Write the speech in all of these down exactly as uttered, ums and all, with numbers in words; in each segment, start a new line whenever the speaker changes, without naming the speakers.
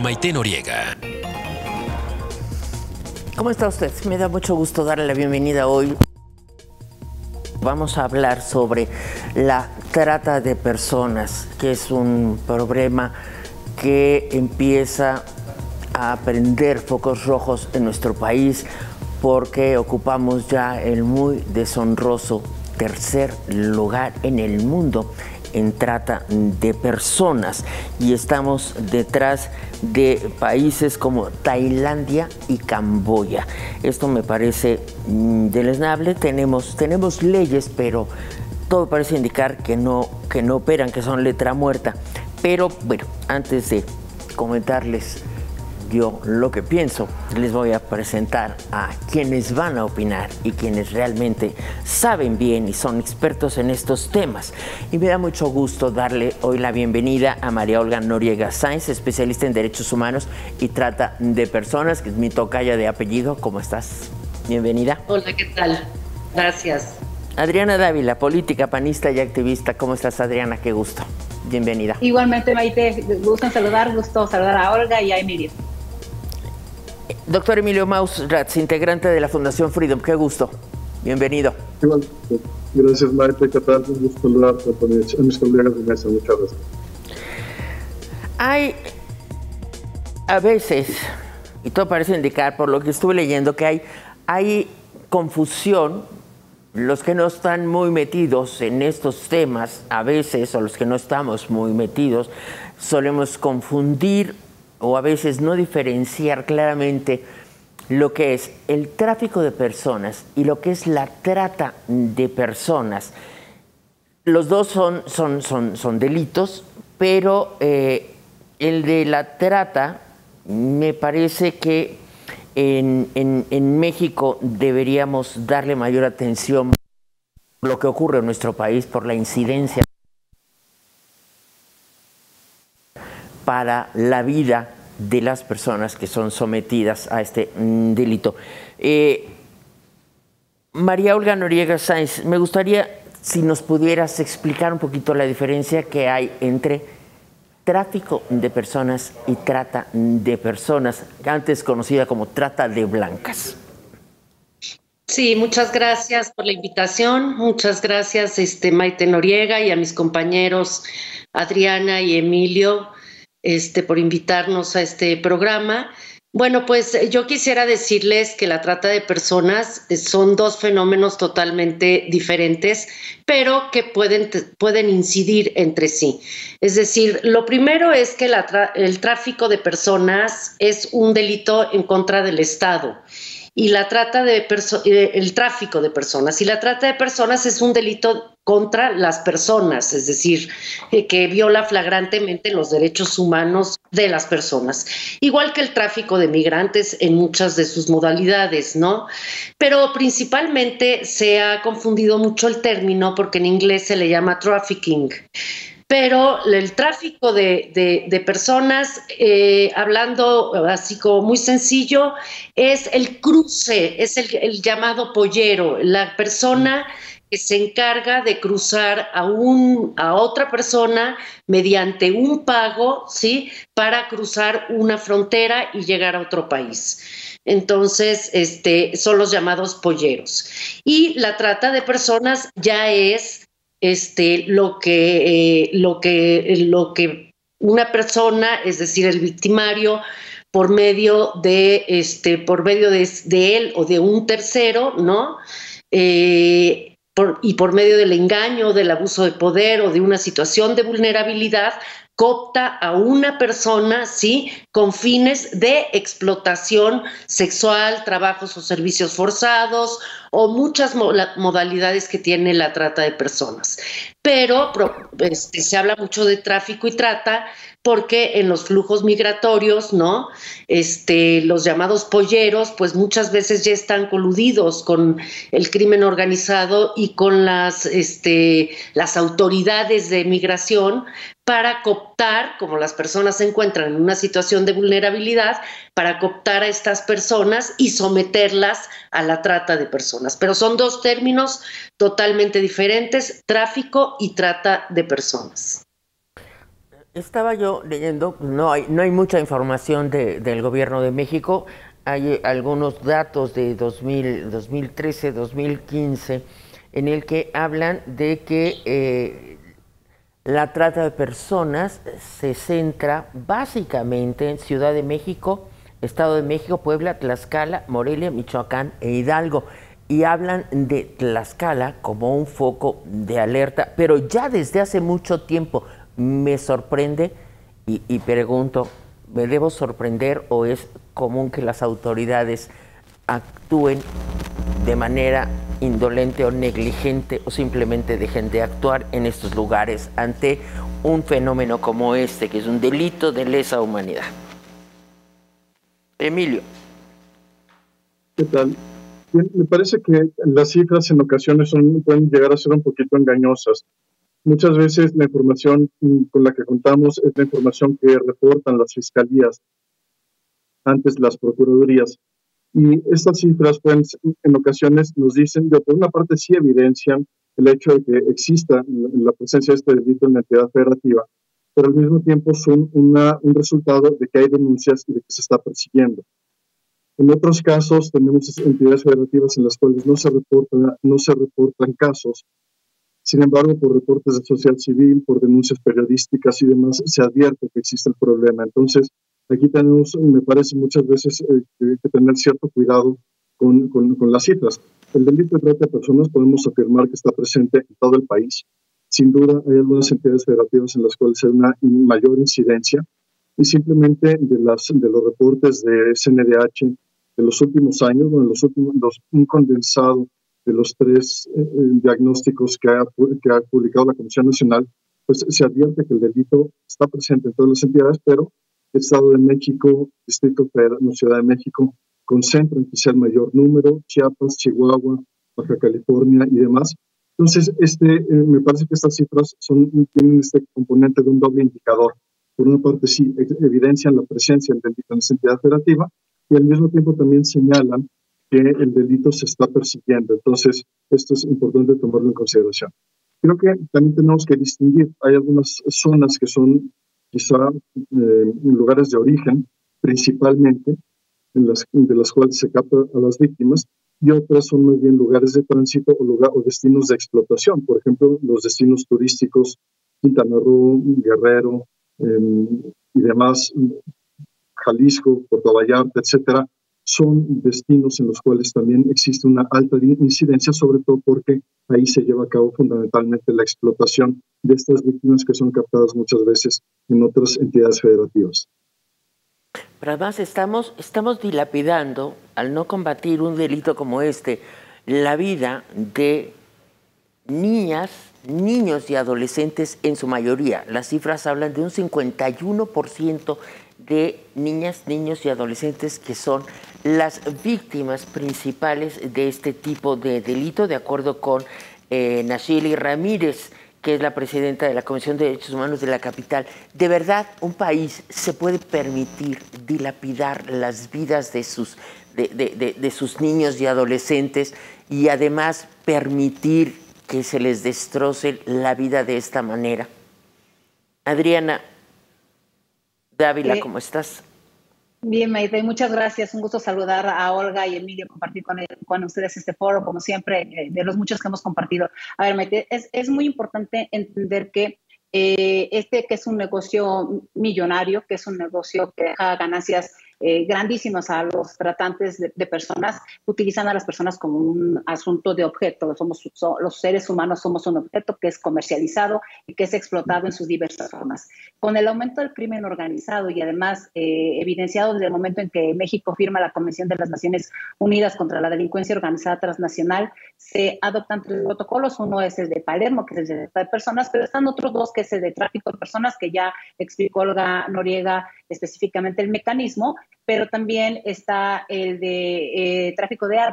Maite Noriega.
¿Cómo está usted? Me da mucho gusto darle la bienvenida hoy. Vamos a hablar sobre la trata de personas, que es un problema que empieza a prender focos rojos en nuestro país porque ocupamos ya el muy deshonroso tercer lugar en el mundo en trata de personas y estamos detrás de países como Tailandia y Camboya. Esto me parece mmm, deleznable. Tenemos, tenemos leyes, pero todo parece indicar que no, que no operan, que son letra muerta. Pero bueno, antes de comentarles yo lo que pienso, les voy a presentar a quienes van a opinar y quienes realmente saben bien y son expertos en estos temas. Y me da mucho gusto darle hoy la bienvenida a María Olga Noriega Sáenz, especialista en derechos humanos y trata de personas, que es mi tocaya de apellido. ¿Cómo estás? Bienvenida.
Hola, ¿qué tal? Gracias.
Adriana Dávila, política, panista y activista. ¿Cómo estás, Adriana? Qué gusto. Bienvenida.
Igualmente, Maite, gusto en saludar, gusto saludar a Olga y a Emilio.
Doctor Emilio Mausratz, integrante de la Fundación Freedom, qué gusto. Bienvenido.
Gracias, Maite. ¿Qué tal? Un gusto saludarte a mis colegas de mesa. Muchas gracias.
Hay, a veces, y todo parece indicar, por lo que estuve leyendo, que hay, hay confusión. Los que no están muy metidos en estos temas, a veces, o los que no estamos muy metidos, solemos confundir o a veces no diferenciar claramente lo que es el tráfico de personas y lo que es la trata de personas. Los dos son, son, son, son delitos, pero eh, el de la trata me parece que en, en, en México deberíamos darle mayor atención a lo que ocurre en nuestro país por la incidencia para la vida de las personas que son sometidas a este mm, delito. Eh, María Olga Noriega Sáenz, me gustaría si nos pudieras explicar un poquito la diferencia que hay entre tráfico de personas y trata de personas, antes conocida como trata de blancas.
Sí, muchas gracias por la invitación. Muchas gracias, este, Maite Noriega, y a mis compañeros Adriana y Emilio, Este, por invitarnos a este programa. Bueno, pues yo quisiera decirles que la trata de personas son dos fenómenos totalmente diferentes, pero que pueden, pueden incidir entre sí. Es decir, lo primero es que la tra- el tráfico de personas es un delito en contra del Estado. Y la trata de perso- el tráfico de personas y la trata de personas es un delito contra las personas, es decir, eh, que viola flagrantemente los derechos humanos de las personas, igual que el tráfico de migrantes en muchas de sus modalidades, ¿no? Pero principalmente se ha confundido mucho el término porque en inglés se le llama trafficking. Pero el tráfico de, de, de personas, eh, hablando así como muy sencillo, es el cruce, es el, el llamado pollero, la persona que se encarga de cruzar a, un, a otra persona mediante un pago, ¿sí?, para cruzar una frontera y llegar a otro país. Entonces, este, son los llamados polleros. Y la trata de personas ya es Este, lo que, eh, lo que, lo que una persona, es decir, el victimario, por medio de, este, por medio de, de él o de un tercero, ¿no? Eh, por, y por medio del engaño, del abuso de poder o de una situación de vulnerabilidad, coopta a una persona, ¿sí?, con fines de explotación sexual, trabajos o servicios forzados o muchas modalidades que tiene la trata de personas. Pero este, se habla mucho de tráfico y trata porque en los flujos migratorios, ¿no?, este, los llamados polleros, pues muchas veces ya están coludidos con el crimen organizado y con las, este, las autoridades de migración para cooptar, como las personas se encuentran en una situación de vulnerabilidad, para cooptar a estas personas y someterlas a la trata de personas. Pero son dos términos totalmente diferentes, tráfico y trata de personas.
Estaba yo leyendo, no hay, no hay mucha información de, del gobierno de México, hay algunos datos de dos mil, dos mil trece, dos mil quince, en el que hablan de que eh, la trata de personas se centra básicamente en Ciudad de México, Estado de México, Puebla, Tlaxcala, Morelia, Michoacán e Hidalgo. Y hablan de Tlaxcala como un foco de alerta, pero ya desde hace mucho tiempo. Me sorprende y, y pregunto, ¿me debo sorprender o es común que las autoridades actúen de manera indolente o negligente o simplemente dejen de actuar en estos lugares ante un fenómeno como este, que es un delito de lesa humanidad? Emilio.
¿Qué tal? Bien, me parece que las cifras en ocasiones son, pueden llegar a ser un poquito engañosas. Muchas veces la información con la que contamos es la información que reportan las fiscalías, antes las procuradurías. Y estas cifras pueden, en ocasiones nos dicen, de por una parte sí evidencian el hecho de que exista la presencia de este delito en la entidad federativa, pero al mismo tiempo son una, un resultado de que hay denuncias y de que se está persiguiendo. En otros casos tenemos entidades federativas en las cuales no se reportan, no se reportan casos. Sin embargo, por reportes de sociedad civil, por denuncias periodísticas y demás, se advierte que existe el problema. Entonces, aquí tenemos, me parece, muchas veces eh, que tener cierto cuidado con, con, con las cifras. El delito de trata de personas podemos afirmar que está presente en todo el país. Sin duda, hay algunas entidades federativas en las cuales hay una mayor incidencia y simplemente de, las, de los reportes de C N D H de los últimos años, bueno, los últimos, los, un condensado de los tres eh, diagnósticos que ha, que ha publicado la Comisión Nacional, pues se advierte que el delito está presente en todas las entidades, pero el Estado de México, Distrito Federal, Ciudad de México, concentran quizá el mayor número, Chiapas, Chihuahua, Baja California y demás. Entonces, este, eh, me parece que estas cifras son, tienen este componente de un doble indicador. Por una parte, sí, evidencian la presencia del delito en esa entidad federativa y al mismo tiempo también señalan que el delito se está persiguiendo. Entonces, esto es importante tomarlo en consideración. Creo que también tenemos que distinguir, hay algunas zonas que son quizá eh, lugares de origen, principalmente, en las, de las cuales se capta a las víctimas, y otras son más bien lugares de tránsito o, lugar, o destinos de explotación. Por ejemplo, los destinos turísticos, Quintana Roo, Guerrero eh, y demás, Jalisco, Puerto Vallarta, etcétera, son destinos en los cuales también existe una alta incidencia, sobre todo porque ahí se lleva a cabo fundamentalmente la explotación de estas víctimas que son captadas muchas veces en otras entidades federativas.
Pero además estamos, estamos dilapidando, al no combatir un delito como este, la vida de niñas, niños y adolescentes en su mayoría. Las cifras hablan de un cincuenta y uno por ciento de niñas, niños y adolescentes que son las víctimas principales de este tipo de delito, de acuerdo con eh, Nacheli Ramírez, que es la presidenta de la Comisión de Derechos Humanos de la capital. ¿De verdad un país se puede permitir dilapidar las vidas de sus, de, de, de, de sus niños y adolescentes y además permitir que se les destroce la vida de esta manera? Adriana Dávila, eh, ¿cómo estás?
Bien, Maite, muchas gracias. Un gusto saludar a Olga y Emilio, compartir con, con ustedes este foro, como siempre, eh, de los muchos que hemos compartido. A ver, Maite, es, es muy importante entender que eh, este que es un negocio millonario, que es un negocio que deja ganancias eh, grandísimas a los tratantes de, de personas, utilizan a las personas como un asunto de objeto. Somos, so, los seres humanos somos un objeto que es comercializado y que es explotado en sus diversas formas. Con el aumento del crimen organizado y además eh, evidenciado desde el momento en que México firma la Convención de las Naciones Unidas contra la Delincuencia Organizada Transnacional, se adoptan tres protocolos. Uno es el de Palermo, que es el de trata de personas, pero están otros dos, que es el de tráfico de personas, que ya explicó Olga Noriega específicamente el mecanismo, pero también está el de eh, tráfico de armas.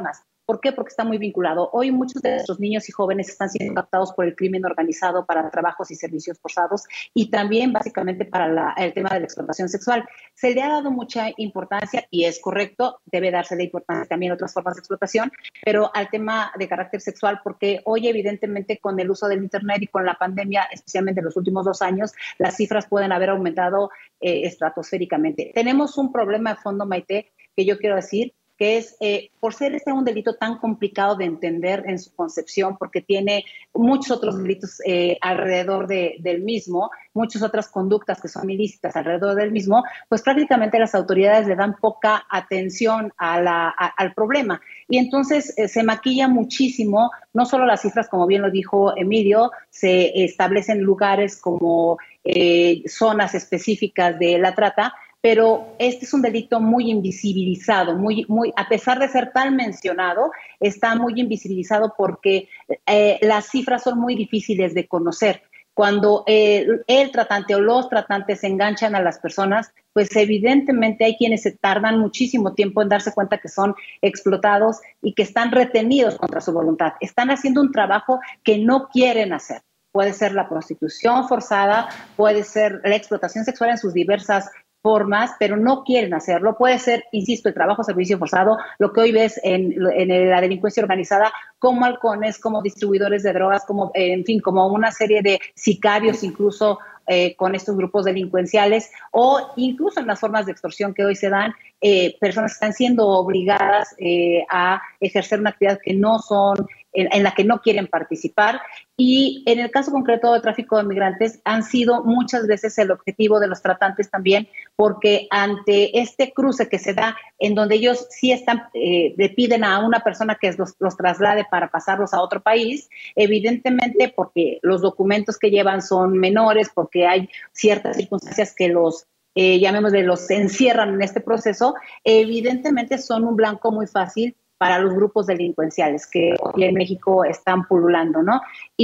¿Por qué? Porque está muy vinculado. Hoy muchos de nuestros niños y jóvenes están siendo captados por el crimen organizado para trabajos y servicios forzados y también básicamente para la, el tema de la explotación sexual. Se le ha dado mucha importancia y es correcto, debe darse la importancia también a otras formas de explotación, pero al tema de carácter sexual, porque hoy evidentemente con el uso del Internet y con la pandemia, especialmente en los últimos dos años, las cifras pueden haber aumentado eh, estratosféricamente. Tenemos un problema de fondo, Maite, que yo quiero decir, que es, eh, por ser este un delito tan complicado de entender en su concepción, porque tiene muchos otros delitos eh, alrededor de, del mismo, muchas otras conductas que son ilícitas alrededor del mismo, pues prácticamente las autoridades le dan poca atención a la, a, al problema. Y entonces eh, se maquilla muchísimo, no solo las cifras, como bien lo dijo Emilio, se establecen lugares como eh, zonas específicas de la trata, pero este es un delito muy invisibilizado, muy, muy, a pesar de ser tan mencionado, está muy invisibilizado porque eh, las cifras son muy difíciles de conocer. Cuando eh, el tratante o los tratantes enganchan a las personas, pues evidentemente hay quienes se tardan muchísimo tiempo en darse cuenta que son explotados y que están retenidos contra su voluntad. Están haciendo un trabajo que no quieren hacer. Puede ser la prostitución forzada, puede ser la explotación sexual en sus diversas formas, pero no quieren hacerlo. Puede ser, insisto, el trabajo servicio forzado, lo que hoy ves en, en la delincuencia organizada, como halcones, como distribuidores de drogas, como, eh, en fin, como una serie de sicarios incluso eh, con estos grupos delincuenciales, o incluso en las formas de extorsión que hoy se dan, eh, personas que están siendo obligadas eh, a ejercer una actividad que no son, en, en la que no quieren participar. Y en el caso concreto del tráfico de migrantes han sido muchas veces el objetivo de los tratantes también, porque ante este cruce que se da en donde ellos sí están, eh, le piden a una persona que los, los traslade para pasarlos a otro país, evidentemente porque los documentos que llevan son menores, porque hay ciertas circunstancias que los, eh, llamémosle, los encierran en este proceso, evidentemente son un blanco muy fácil para los grupos delincuenciales que hoy en México están pululando, ¿no?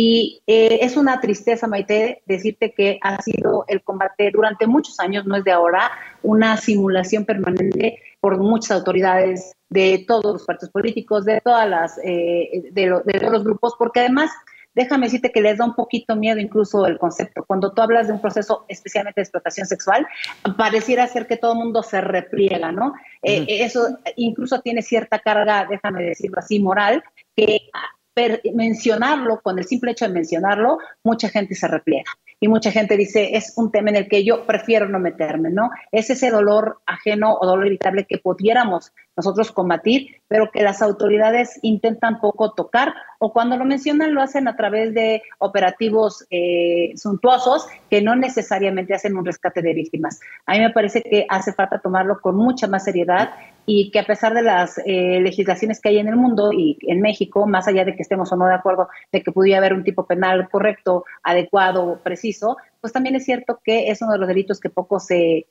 Y eh, es una tristeza, Maite, decirte que ha sido el combate durante muchos años, no es de ahora, una simulación permanente por muchas autoridades de todos los partidos políticos, de todas las, eh, de, lo, de todos los grupos, porque además, déjame decirte que les da un poquito miedo incluso el concepto. Cuando tú hablas de un proceso especialmente de explotación sexual, pareciera ser que todo el mundo se repliega, ¿no? Uh-huh. Eh, eso incluso tiene cierta carga, déjame decirlo así, moral, que per, mencionarlo, con el simple hecho de mencionarlo, mucha gente se repliega. Y mucha gente dice, es un tema en el que yo prefiero no meterme, ¿no? Es ese dolor ajeno o dolor evitable que pudiéramos nosotros combatir, pero que las autoridades intentan poco tocar, o cuando lo mencionan lo hacen a través de operativos eh, suntuosos que no necesariamente hacen un rescate de víctimas. A mí me parece que hace falta tomarlo con mucha más seriedad y que a pesar de las eh, legislaciones que hay en el mundo y en México, más allá de que estemos o no de acuerdo de que pudiera haber un tipo penal correcto, adecuado, preciso, pues también es cierto que es uno de los delitos que poco se,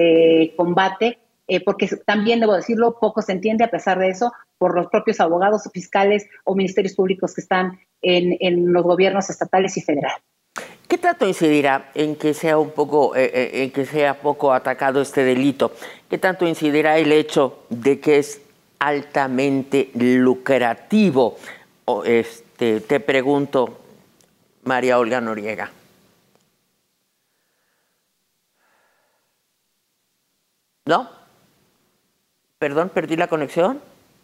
se combate, eh, porque también, debo decirlo, poco se entiende a pesar de eso por los propios abogados o fiscales o ministerios públicos que están en, en los gobiernos estatales y federales.
¿Qué tanto incidirá en que sea un poco, eh, en que sea poco atacado este delito? ¿Qué tanto incidirá el hecho de que es altamente lucrativo? O este, te pregunto, María Olga Noriega. ¿No? Perdón, perdí la conexión.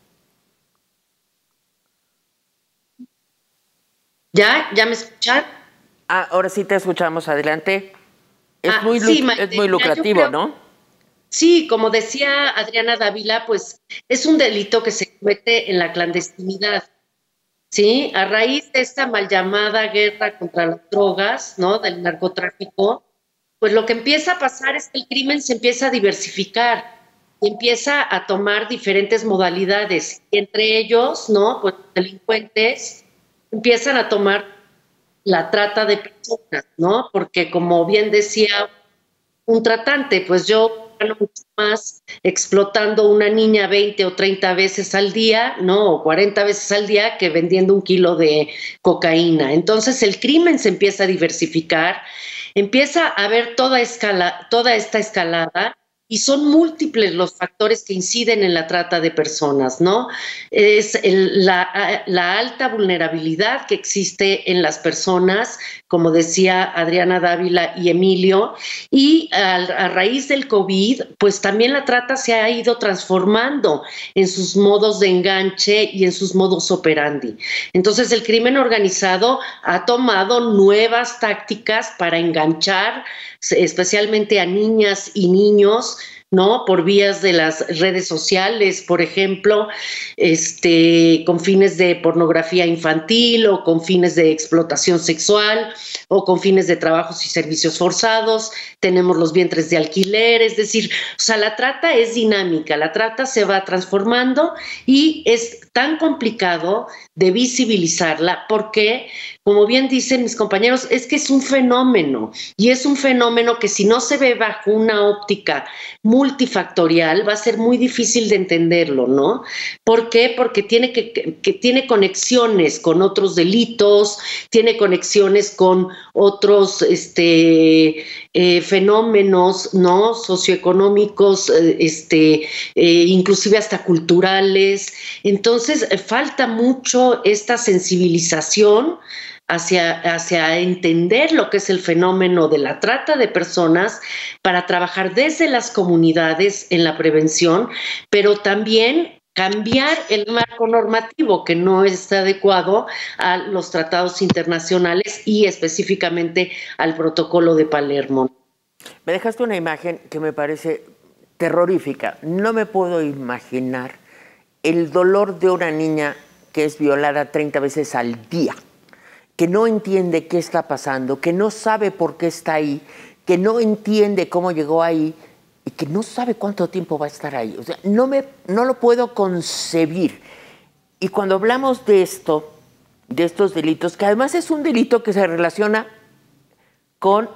¿Ya? ¿Ya me escuchan?
Ah, ahora sí te escuchamos, adelante. Es, ah, muy,
sí,
es muy lucrativo, creo, ¿no?
Sí, como decía Adriana Dávila, pues es un delito que se comete en la clandestinidad, ¿sí? A raíz de esta mal llamada guerra contra las drogas, ¿no? Del narcotráfico, pues lo que empieza a pasar es que el crimen se empieza a diversificar y empieza a tomar diferentes modalidades. Y entre ellos, ¿no? Pues los delincuentes empiezan a tomar la trata de personas, ¿no? Porque como bien decía un tratante, pues yo gano mucho más explotando una niña veinte o treinta veces al día, ¿no? O cuarenta veces al día que vendiendo un kilo de cocaína. Entonces el crimen se empieza a diversificar, empieza a haber toda, escala, toda esta escalada y son múltiples los factores que inciden en la trata de personas, ¿no? Es el, la, la alta vulnerabilidad que existe en las personas, como decía Adriana Dávila y Emilio, y a, a raíz del COVID, pues también la trata se ha ido transformando en sus modos de enganche y en sus modus operandi. Entonces el crimen organizado ha tomado nuevas tácticas para enganchar especialmente a niñas y niños, ¿no? Por vías de las redes sociales, por ejemplo, este, con fines de pornografía infantil o con fines de explotación sexual o con fines de trabajos y servicios forzados. Tenemos los vientres de alquiler, es decir, o sea, la trata es dinámica, la trata se va transformando y es tan complicado de visibilizarla porque, como bien dicen mis compañeros, es que es un fenómeno y es un fenómeno que si no se ve bajo una óptica multifactorial va a ser muy difícil de entenderlo, ¿no? ¿Por qué? Porque tiene, que, que tiene conexiones con otros delitos, tiene conexiones con otros este, eh, fenómenos, ¿no? Socioeconómicos, eh, este, eh, inclusive hasta culturales. Entonces, eh, falta mucho esta sensibilización Hacia, hacia entender lo que es el fenómeno de la trata de personas para trabajar desde las comunidades en la prevención, pero también cambiar el marco normativo que no está adecuado a los tratados internacionales y específicamente al protocolo de Palermo.
Me dejaste una imagen que me parece terrorífica. No me puedo imaginar el dolor de una niña que es violada treinta veces al día, que no entiende qué está pasando, que no sabe por qué está ahí, que no entiende cómo llegó ahí y que no sabe cuánto tiempo va a estar ahí. O sea, no, me, no lo puedo concebir. Y cuando hablamos de esto, de estos delitos, que además es un delito que se relaciona con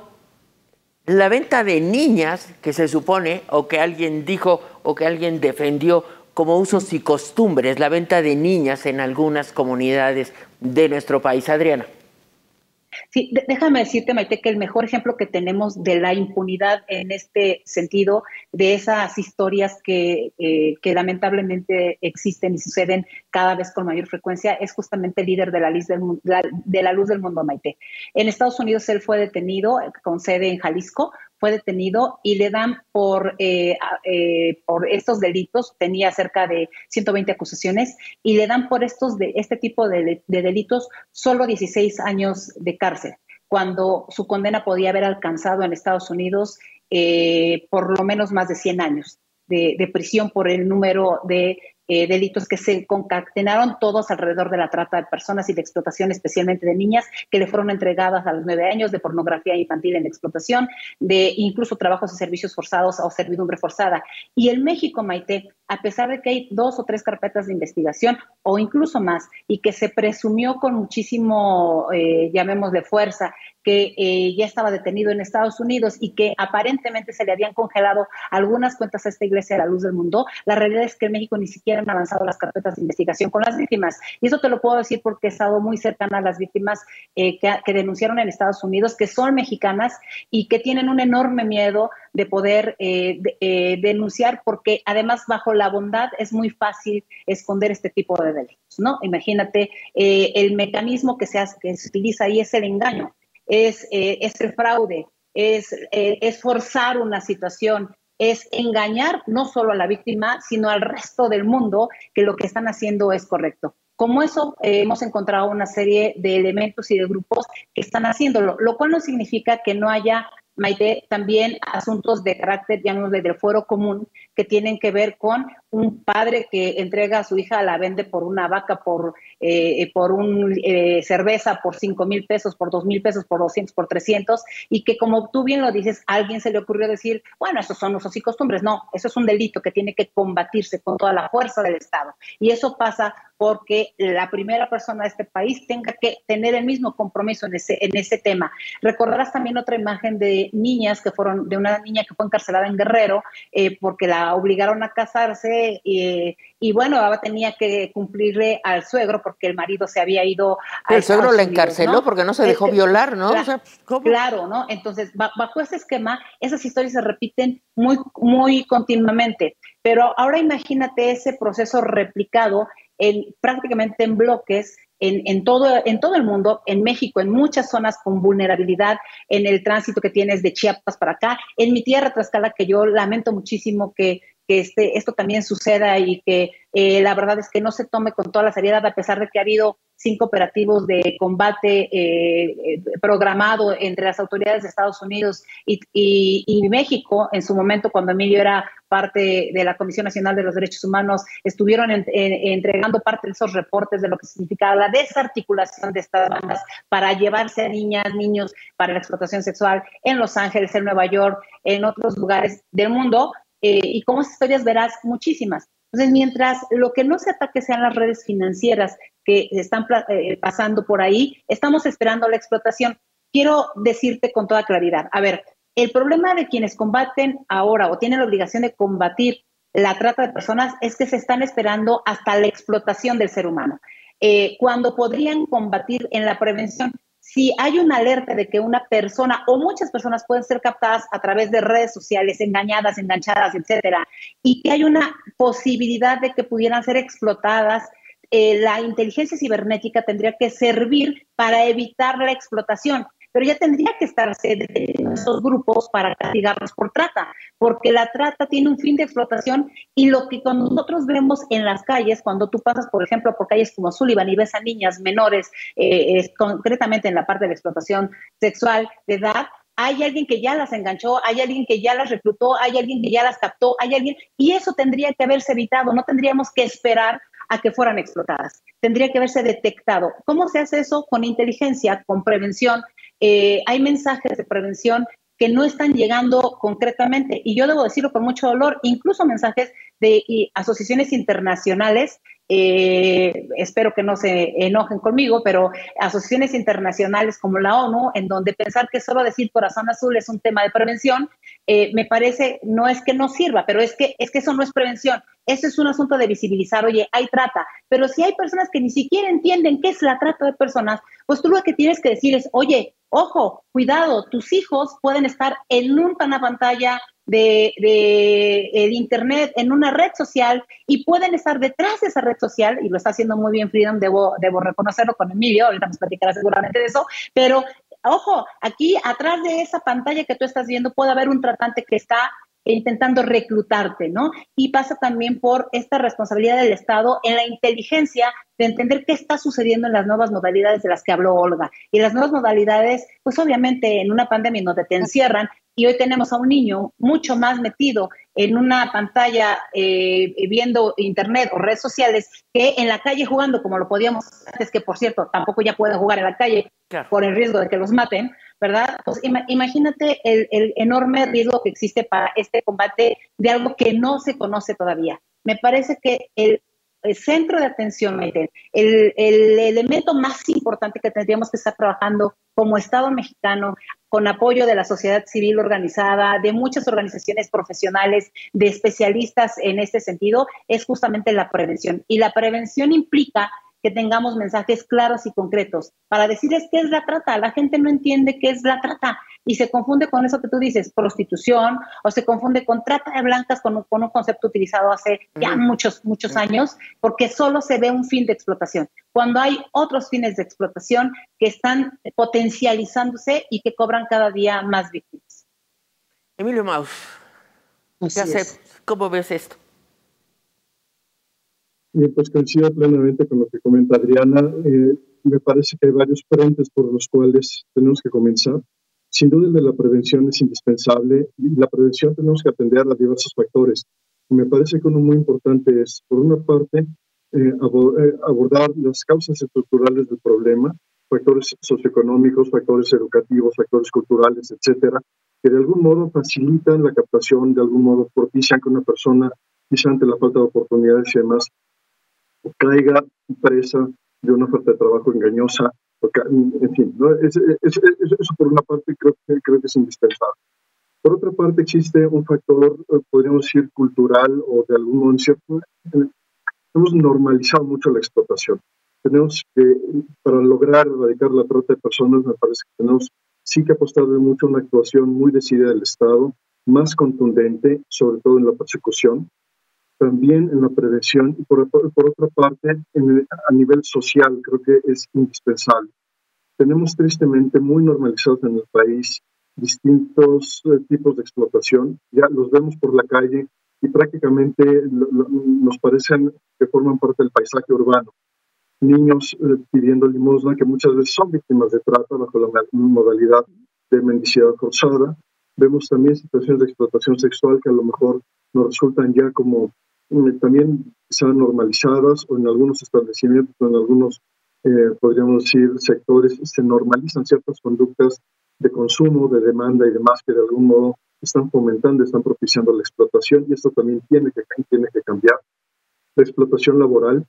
la venta de niñas, que se supone, o que alguien dijo, o que alguien defendió como usos y costumbres, la venta de niñas en algunas comunidades de nuestro país. Adriana.
Sí, déjame decirte, Maite, que el mejor ejemplo que tenemos de la impunidad en este sentido, de esas historias que, eh, que lamentablemente existen y suceden cada vez con mayor frecuencia, es justamente el líder de la, del, de la Luz del Mundo, Maite. En Estados Unidos él fue detenido, con sede en Jalisco, fue detenido y le dan por, eh, eh, por estos delitos, tenía cerca de ciento veinte acusaciones, y le dan por estos de, este tipo de, de delitos solo dieciséis años de cárcel, cuando su condena podía haber alcanzado en Estados Unidos eh, por lo menos más de cien años de, de prisión por el número de Eh, delitos que se concatenaron todos alrededor de la trata de personas y de explotación, especialmente de niñas, que le fueron entregadas a los nueve años, de pornografía infantil en explotación, de incluso trabajos y servicios forzados o servidumbre forzada. Y en México, Maite, a pesar de que hay dos o tres carpetas de investigación o incluso más, y que se presumió con muchísimo, eh, llamémosle fuerza, que eh, ya estaba detenido en Estados Unidos y que aparentemente se le habían congelado algunas cuentas a esta Iglesia de la Luz del Mundo, la realidad es que en México ni siquiera han avanzado las carpetas de investigación con las víctimas. Y eso te lo puedo decir porque he estado muy cercana a las víctimas eh, que, que denunciaron en Estados Unidos, que son mexicanas y que tienen un enorme miedo de poder eh, de, eh, denunciar, porque además bajo la bondad es muy fácil esconder este tipo de delitos, ¿no? Imagínate, eh, el mecanismo que se, hace, que se utiliza ahí es el engaño, es, eh, es el fraude, es, eh, es forzar una situación, es engañar no solo a la víctima, sino al resto del mundo que lo que están haciendo es correcto. Como eso, eh, hemos encontrado una serie de elementos y de grupos que están haciéndolo, lo cual no significa que no haya, Maite, también asuntos de carácter, llamémosle del fuero común, que tienen que ver con un padre que entrega a su hija, la vende por una vaca, por, eh, por un eh, cerveza, por cinco mil pesos, por dos mil pesos, por doscientos, por trescientos, y que, como tú bien lo dices, a alguien se le ocurrió decir, bueno, esos son usos y costumbres. No, eso es un delito que tiene que combatirse con toda la fuerza del Estado. Y eso pasa porque la primera persona de este país tenga que tener el mismo compromiso en ese, en ese tema. Recordarás también otra imagen de niñas que fueron, de una niña que fue encarcelada en Guerrero eh, porque la obligaron a casarse casarse y, y bueno, ahora tenía que cumplirle al suegro porque el marido se había ido a
El suegro la encarceló, ¿no?
¿no?
Porque no se dejó
Eh,
violar, ¿no?
Claro,
o sea, ¿cómo?
claro, ¿no? Entonces, bajo ese esquema, esas historias se repiten muy, muy continuamente. Pero ahora imagínate ese proceso replicado en, prácticamente en bloques, En, en, todo, en todo el mundo, en México, en muchas zonas con vulnerabilidad, en el tránsito que tienes de Chiapas para acá, en mi tierra, Tlaxcala, que yo lamento muchísimo que, que este, esto también suceda y que eh, la verdad es que no se tome con toda la seriedad, a pesar de que ha habido cinco operativos de combate eh, programado entre las autoridades de Estados Unidos y, y, y México. En su momento, cuando Emilio era parte de la Comisión Nacional de los Derechos Humanos, estuvieron en, en, entregando parte de esos reportes de lo que significaba la desarticulación de estas bandas para llevarse a niñas, niños para la explotación sexual en Los Ángeles, en Nueva York, en otros lugares del mundo, eh, y como esas historias verás muchísimas. Entonces, mientras lo que no se ataque sean las redes financieras que están eh, pasando por ahí, estamos esperando la explotación. Quiero decirte con toda claridad, a ver, el problema de quienes combaten ahora o tienen la obligación de combatir la trata de personas es que se están esperando hasta la explotación del ser humano, eh, cuando podrían combatir en la prevención. Si hay una alerta de que una persona o muchas personas pueden ser captadas a través de redes sociales, engañadas, enganchadas, etcétera, y que hay una posibilidad de que pudieran ser explotadas, eh, la inteligencia cibernética tendría que servir para evitar la explotación. Pero ya tendría que estarse deteniendo esos grupos para castigarlos por trata, porque la trata tiene un fin de explotación y lo que cuando nosotros vemos en las calles, cuando tú pasas, por ejemplo, por calles como Sullivan y ves a niñas menores, eh, eh, concretamente en la parte de la explotación sexual de edad, hay alguien que ya las enganchó, hay alguien que ya las reclutó, hay alguien que ya las captó, hay alguien, y eso tendría que haberse evitado, no tendríamos que esperar a que fueran explotadas, tendría que haberse detectado. ¿Cómo se hace eso? Con inteligencia, con prevención. Eh, hay mensajes de prevención que no están llegando concretamente, y yo debo decirlo con mucho dolor, incluso mensajes de y, asociaciones internacionales, eh, espero que no se enojen conmigo, pero asociaciones internacionales como la ONU, en donde pensar que solo decir corazón azul es un tema de prevención, eh, me parece, no es que no sirva, pero es que, es que eso no es prevención. Eso es un asunto de visibilizar, oye, hay trata, pero si hay personas que ni siquiera entienden qué es la trata de personas, pues tú lo que tienes que decir es, oye, ojo, cuidado, tus hijos pueden estar en una pantalla de, de el internet, en una red social, y pueden estar detrás de esa red social, y lo está haciendo muy bien Freedom, debo, debo reconocerlo con Emilio, ahorita nos platicará seguramente de eso, pero ojo, aquí atrás de esa pantalla que tú estás viendo puede haber un tratante que está intentando reclutarte, ¿no? Y pasa también por esta responsabilidad del Estado en la inteligencia de entender qué está sucediendo en las nuevas modalidades de las que habló Olga. Y las nuevas modalidades, pues obviamente en una pandemia donde te encierran, y hoy tenemos a un niño mucho más metido en una pantalla eh, viendo internet o redes sociales que en la calle jugando como lo podíamos antes, que por cierto tampoco ya pueden jugar en la calle, claro, por el riesgo de que los maten, ¿verdad? Pues ima- imagínate el, el enorme riesgo que existe para este combate de algo que no se conoce todavía. Me parece que el, el centro de atención, Maite, el, el elemento más importante que tendríamos que estar trabajando como Estado mexicano, con apoyo de la sociedad civil organizada, de muchas organizaciones profesionales, de especialistas en este sentido, es justamente la prevención. Y la prevención implica que tengamos mensajes claros y concretos para decirles qué es la trata. La gente no entiende qué es la trata y se confunde con eso que tú dices, prostitución, o se confunde con trata de blancas, con un, con un concepto utilizado hace ya uh-huh. muchos, muchos uh-huh. años, porque solo se ve un fin de explotación, cuando hay otros fines de explotación que están potencializándose y que cobran cada día más víctimas.
Emilio Maus, ¿qué hace? ¿Cómo ves esto?
Eh, pues coincido plenamente con lo que comenta Adriana. Eh, me parece que hay varios frentes por los cuales tenemos que comenzar. Sin duda, el de la prevención es indispensable, y la prevención tenemos que atender a diversos factores. Y me parece que uno muy importante es, por una parte, eh, abordar las causas estructurales del problema, factores socioeconómicos, factores educativos, factores culturales, etcétera, que de algún modo facilitan la captación, de algún modo propician que una persona, quizá ante la falta de oportunidades y demás, caiga presa de una oferta de trabajo engañosa, en fin, ¿no? es, es, es, eso por una parte creo que, creo que es indispensable. Por otra parte, existe un factor, podríamos decir, cultural o de algún modo cierto. Hemos normalizado mucho la explotación. Tenemos que, para lograr erradicar la trata de personas, me parece que tenemos sí que apostarle mucho a una actuación muy decidida del Estado, más contundente, sobre todo en la persecución, también en la prevención y por, por otra parte, en el, a nivel social, creo que es indispensable. Tenemos tristemente muy normalizados en el país distintos eh, tipos de explotación, ya los vemos por la calle y prácticamente lo, lo, nos parecen que forman parte del paisaje urbano. Niños eh, pidiendo limosna que muchas veces son víctimas de trata bajo la modalidad de mendicidad forzada. Vemos también situaciones de explotación sexual que a lo mejor nos resultan ya como eh, también sean normalizadas o en algunos establecimientos, o en algunos, eh, podríamos decir, sectores, se normalizan ciertas conductas de consumo, de demanda y demás que de algún modo están fomentando, están propiciando la explotación y esto también tiene que, tiene que cambiar. La explotación laboral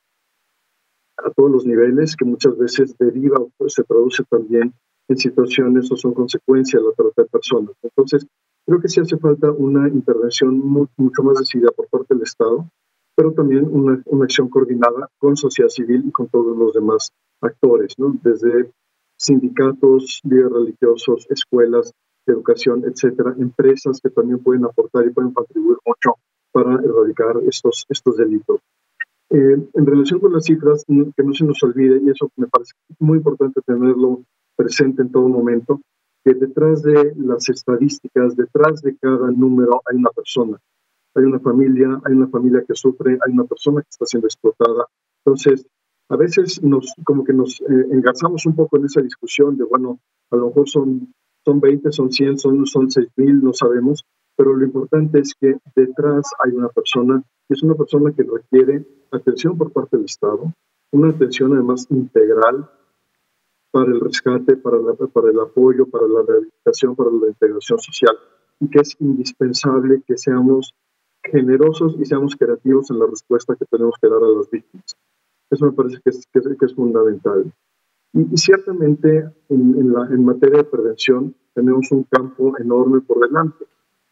a todos los niveles, que muchas veces deriva o pues, se produce también en situaciones o son consecuencia de la trata de personas. Entonces, creo que sí hace falta una intervención muy, mucho más decidida por parte del Estado, pero también una, una acción coordinada con sociedad civil y con todos los demás actores, ¿no? Desde sindicatos, líderes religiosos, escuelas, educación, etcétera, empresas que también pueden aportar y pueden contribuir mucho para erradicar estos, estos delitos. Eh, en relación con las cifras, que no se nos olvide, y eso me parece muy importante tenerlo presente en todo momento, que detrás de las estadísticas, detrás de cada número hay una persona, hay una familia, hay una familia que sufre, hay una persona que está siendo explotada. Entonces, a veces nos, como que nos eh, engarzamos un poco en esa discusión de, bueno, a lo mejor son, son veinte, son cien, son, son seis mil, no sabemos, pero lo importante es que detrás hay una persona, y es una persona que requiere atención por parte del Estado, una atención además integral para el rescate, para, la, para el apoyo, para la rehabilitación, para la integración social, y que es indispensable que seamos generosos y seamos creativos en la respuesta que tenemos que dar a las víctimas. Eso me parece que es, que es, que es fundamental. Y, y ciertamente en, en, la, en materia de prevención tenemos un campo enorme por delante.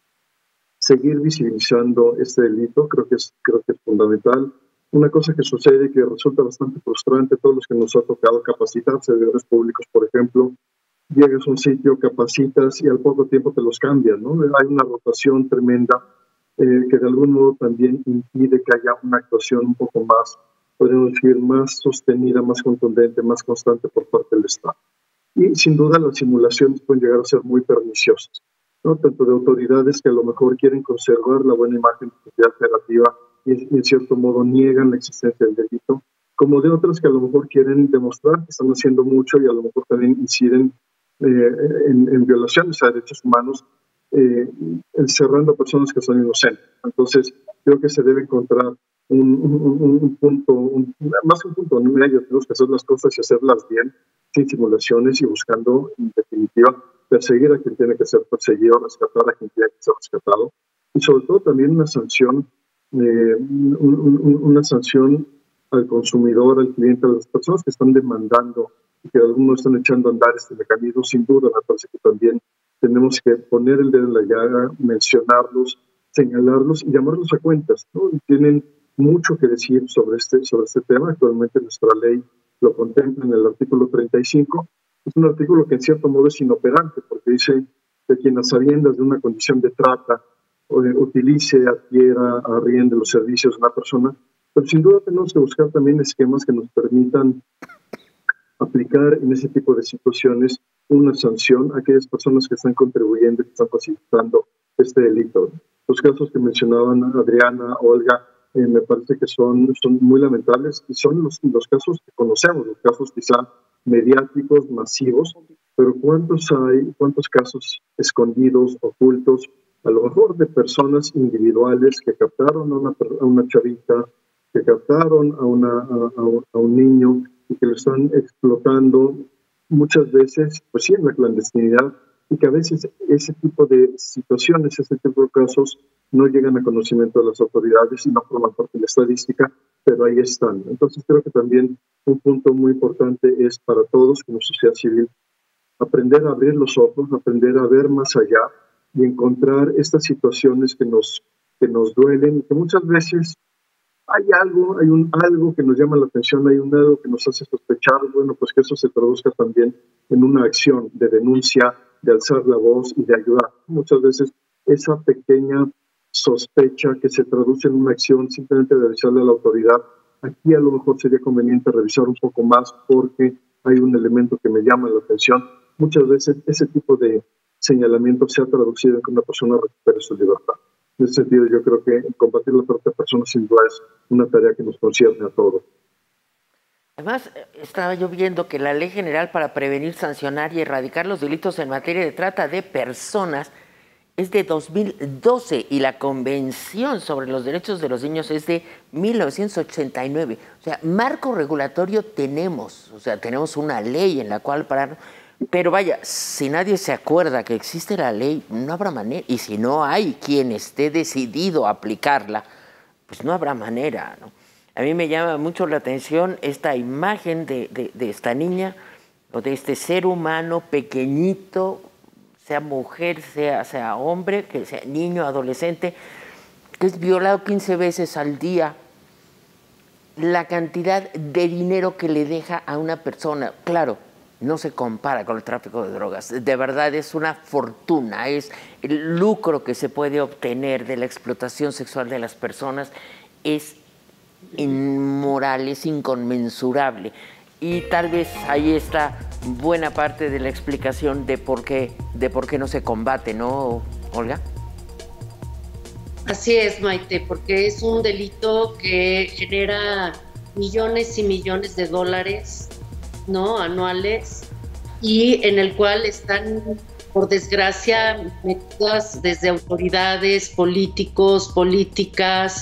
Seguir visibilizando este delito creo que es, creo que es fundamental. Una cosa que sucede que resulta bastante frustrante, todos los que nos ha tocado capacitar, servidores públicos, por ejemplo, llegas a un sitio, capacitas y al poco tiempo te los cambian, ¿no? Hay una rotación tremenda eh, que de algún modo también impide que haya una actuación un poco más, podríamos decir, más sostenida, más contundente, más constante por parte del Estado. Y sin duda las simulaciones pueden llegar a ser muy perniciosas, ¿no? Tanto de autoridades que a lo mejor quieren conservar la buena imagen de la operativa y en cierto modo niegan la existencia del delito, como de otras que a lo mejor quieren demostrar que están haciendo mucho y a lo mejor también inciden eh, en, en violaciones a derechos humanos, eh, encerrando a personas que son inocentes. Entonces, creo que se debe encontrar un, un, un punto, un, más que un punto en medio, tenemos que hacer las cosas y hacerlas bien, sin simulaciones y buscando, en definitiva, perseguir a quien tiene que ser perseguido, rescatar a quien tiene que ser rescatado, y sobre todo también una sanción, eh, un, un, una sanción al consumidor, al cliente, a las personas que están demandando y que algunos están echando a andar este mecanismo. Sin duda, me parece que también tenemos que poner el dedo en la llaga, mencionarlos, señalarlos y llamarlos a cuentas, ¿no? Y tienen mucho que decir sobre este, sobre este tema. Actualmente nuestra ley lo contempla en el artículo treinta y cinco. Es un artículo que en cierto modo es inoperante porque dice que quien a sabiendas de una condición de trata o de, utilice, adquiera, arriende los servicios de una persona, pero sin duda tenemos que buscar también esquemas que nos permitan aplicar en ese tipo de situaciones una sanción a aquellas personas que están contribuyendo, que están facilitando este delito. Los casos que mencionaban Adriana, Olga, eh, me parece que son, son muy lamentables y son los, los casos que conocemos, los casos quizá mediáticos, masivos, pero ¿cuántos hay, cuántos casos escondidos, ocultos, a lo mejor de personas individuales que captaron a una, a una chavita, que captaron a, una, a, a un niño y que lo están explotando muchas veces, pues sí, en la clandestinidad, y que a veces ese tipo de situaciones, ese tipo de casos no llegan a conocimiento de las autoridades y no forman parte de la estadística, pero ahí están. Entonces creo que también un punto muy importante es para todos como sociedad civil aprender a abrir los ojos, aprender a ver más allá y encontrar estas situaciones que nos, que nos duelen, que muchas veces hay algo, hay un algo que nos llama la atención, hay un algo que nos hace sospechar, bueno, pues que eso se traduzca también en una acción de denuncia, de alzar la voz y de ayudar. Muchas veces esa pequeña sospecha que se traduce en una acción simplemente de avisarle a la autoridad, aquí a lo mejor sería conveniente revisar un poco más porque hay un elemento que me llama la atención. Muchas veces ese tipo de señalamiento se ha traducido en que una persona recupere su libertad. En ese sentido, yo creo que combatir la trata de personas sin duda es una tarea que nos concierne a todos.
Además, estaba yo viendo que la Ley General para prevenir, sancionar y erradicar los delitos en materia de trata de personas es de dos mil doce y la Convención sobre los Derechos de los Niños es de mil novecientos ochenta y nueve. O sea, marco regulatorio tenemos, o sea, tenemos una ley en la cual parar. Pero vaya, si nadie se acuerda que existe la ley, no habrá manera. Y si no hay quien esté decidido a aplicarla, pues no habrá manera, ¿no? A mí me llama mucho la atención esta imagen de, de, de esta niña, o de este ser humano pequeñito, sea mujer, sea, sea hombre, que sea niño, adolescente, que es violado quince veces al día. La cantidad de dinero que le deja a una persona, claro, no se compara con el tráfico de drogas. De verdad es una fortuna, es el lucro que se puede obtener de la explotación sexual de las personas, es inmoral, es inconmensurable. Y tal vez ahí está buena parte de la explicación de por qué, de por qué no se combate, ¿no, Olga?
Así es, Maite, porque es un delito que genera millones y millones de dólares, ¿no?, anuales, y en el cual están, por desgracia, metidas desde autoridades, políticos, políticas,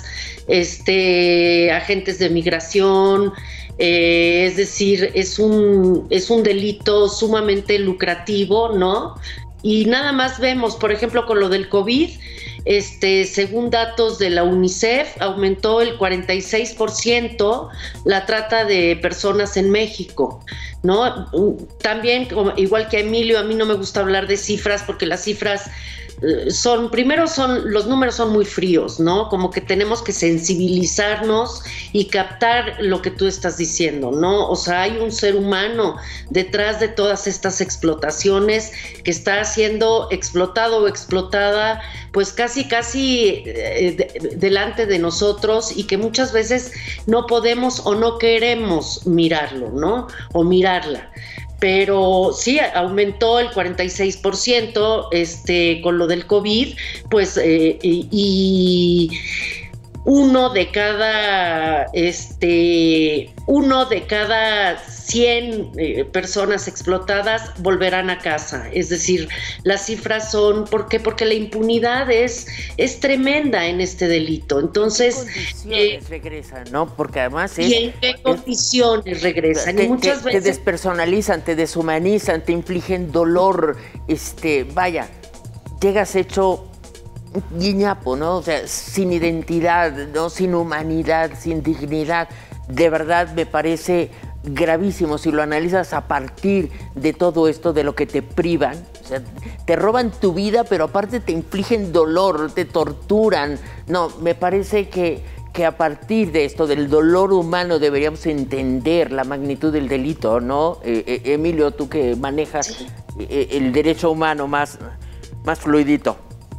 este, agentes de migración. Eh, es decir, es un, es un delito sumamente lucrativo, ¿no? Y nada más vemos, por ejemplo, con lo del COVID, este, según datos de la UNICEF, aumentó el cuarenta y seis por ciento la trata de personas en México, ¿no? También, como, igual que a Emilio, a mí no me gusta hablar de cifras porque las cifras son, primero son, los números son muy fríos, ¿no? Como que tenemos que sensibilizarnos y captar lo que tú estás diciendo, ¿no? O sea, hay un ser humano detrás de todas estas explotaciones que está siendo explotado o explotada, pues casi, casi eh, de, delante de nosotros, y que muchas veces no podemos o no queremos mirarlo, ¿no? O mirarla. Pero sí, aumentó el cuarenta y seis por ciento este, con lo del COVID, pues, eh, y, y uno de cada, este, uno de cada cien eh, personas explotadas volverán a casa. Es decir, las cifras son, ¿por qué? Porque la impunidad es, es tremenda en este delito. Entonces,
¿qué condiciones eh, regresan, no? Porque además es,
¿y en qué condiciones
es,
regresan?
Te,
y muchas
te,
veces
te despersonalizan, te deshumanizan, te infligen dolor, este, vaya, llegas hecho guiñapo, ¿no? O sea, sin identidad, ¿no? Sin humanidad, sin dignidad. De verdad me parece gravísimo si lo analizas a partir de todo esto, de lo que te privan. O sea, te roban tu vida, pero aparte te infligen dolor, te torturan. No, me parece que, que a partir de esto, del dolor humano, deberíamos entender la magnitud del delito, ¿no? Eh, eh, Emilio, tú que manejas
sí.
eh, el derecho humano más, más fluidito.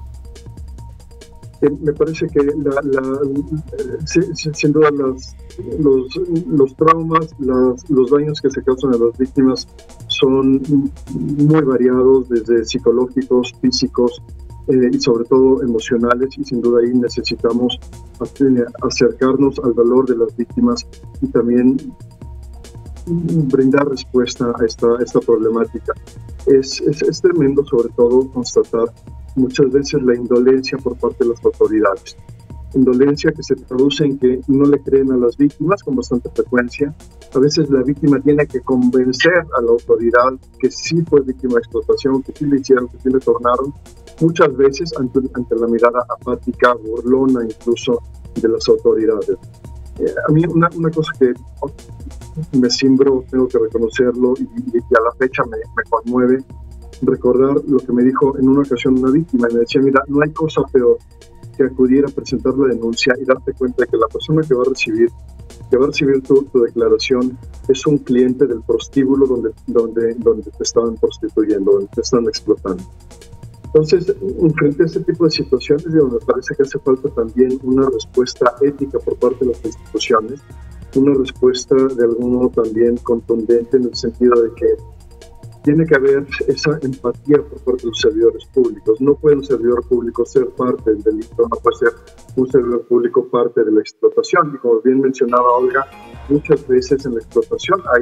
Eh, me parece que la, la, eh, sin, sin duda las, los, los traumas, las, los daños que se causan a las víctimas son muy variados, desde psicológicos, físicos eh, y sobre todo emocionales, y sin duda ahí necesitamos acercarnos al valor de las víctimas y también brindar respuesta a esta, esta problemática. Es, es, es tremendo sobre todo constatar muchas veces la indolencia por parte de las autoridades. Indolencia que se traduce en que no le creen a las víctimas con bastante frecuencia. A veces la víctima tiene que convencer a la autoridad que sí fue víctima de explotación, que sí le hicieron, que sí le tornaron. Muchas veces ante, ante la mirada apática, burlona incluso de las autoridades. Eh, a mí una, una cosa que me simbro, tengo que reconocerlo, y, y a la fecha me, me conmueve, recordar lo que me dijo en una ocasión una víctima. Me decía, mira, no hay cosa peor que acudir a presentar la denuncia y darte cuenta de que la persona que va a recibir, que va a recibir tu, tu declaración es un cliente del prostíbulo donde, donde, donde te estaban prostituyendo, donde te están explotando. Entonces, frente a este tipo de situaciones, digo, me parece que hace falta también una respuesta ética por parte de las instituciones, una respuesta de algún modo también contundente en el sentido de que tiene que haber esa empatía por parte de los servidores públicos. No puede un servidor público ser parte del delito, no puede ser un servidor público parte de la explotación. Y como bien mencionaba Olga, muchas veces en la explotación hay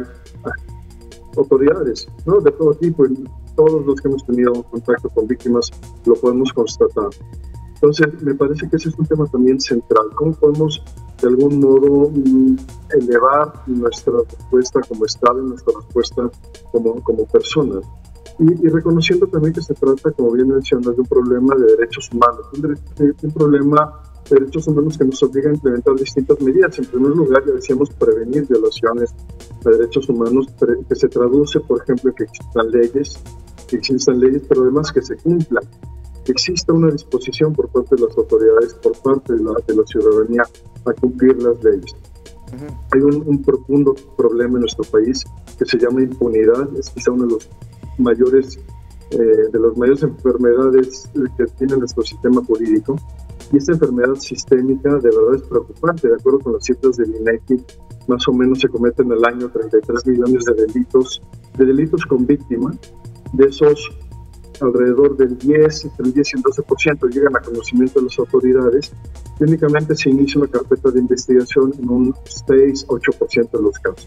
autoridades, ¿no?, de todo tipo, y todos los que hemos tenido contacto con víctimas lo podemos constatar. Entonces, me parece que ese es un tema también central. ¿Cómo podemos, de algún modo, elevar nuestra respuesta como Estado y nuestra respuesta como, como personas? Y, y reconociendo también que se trata, como bien mencionas, de un problema de derechos humanos, un, de, un problema de derechos humanos que nos obliga a implementar distintas medidas. En primer lugar, ya decíamos, prevenir violaciones de derechos humanos, que se traduce, por ejemplo, en que existan leyes, que existan leyes, pero además que se cumplan. Que exista una disposición por parte de las autoridades, por parte de la, de la ciudadanía, a cumplir las leyes. Uh-huh. Hay un, un profundo problema en nuestro país que se llama impunidad. Es quizá uno de los mayores, eh, de las mayores enfermedades que tiene nuestro sistema jurídico. Y esta enfermedad sistémica de verdad es preocupante. De acuerdo con las cifras del INEGI, más o menos se cometen al año treinta y tres millones de delitos, de delitos con víctima. De esos, alrededor del diez, entre el diez y el doce por ciento llegan a conocimiento de las autoridades y únicamente se inicia una carpeta de investigación en un seis a ocho por ciento de los casos.